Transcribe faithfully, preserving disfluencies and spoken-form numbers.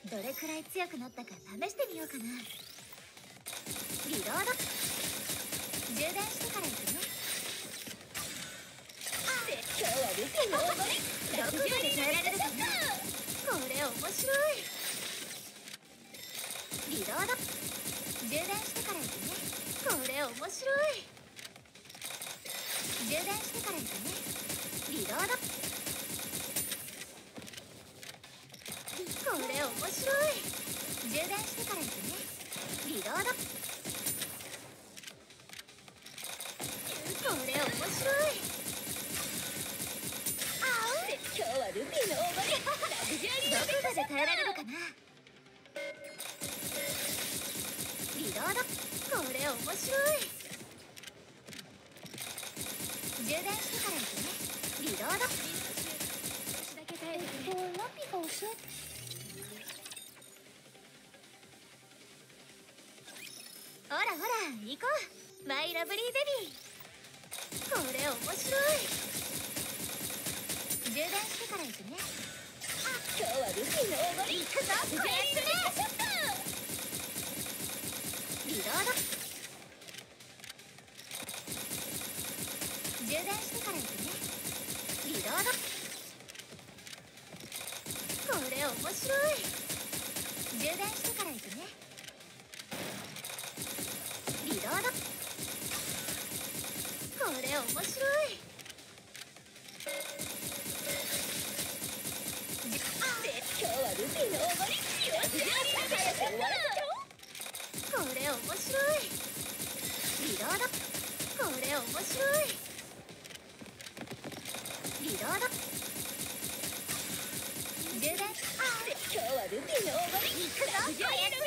どれくらい強くなったか試してみようかな。リロード。充電してから行くね。 今日はルフィのおごりどこまで耐えられるかな。これ面白い。リロード。充電してから行くね。これ面白い。充電してから行くね。リロード。これ面白い。充電してから行くね。リロード。これ面白い。 今日はルフィのおごりラグジュアリーどこまで耐えられるかな。リロード。これ面白い。充電してから行くね。リロード。少しだけ耐えてくれ。ラピが教えて。ほらほら行こう、マイラブリーベビー。これ面白い。充電してから行くね。 今日はルフィのおごり行くぞこやつね。リロード。充電してから行くね。リロード。これ面白い。充電してから行くね。リロード。これ面白い。 今日はルフィのおごりラグジュアリー早く終わらせちゃおう。 これ面白い。リロード。これ面白い。リロード。充電。 今日はルフィのおごり行くぞラグジュアリー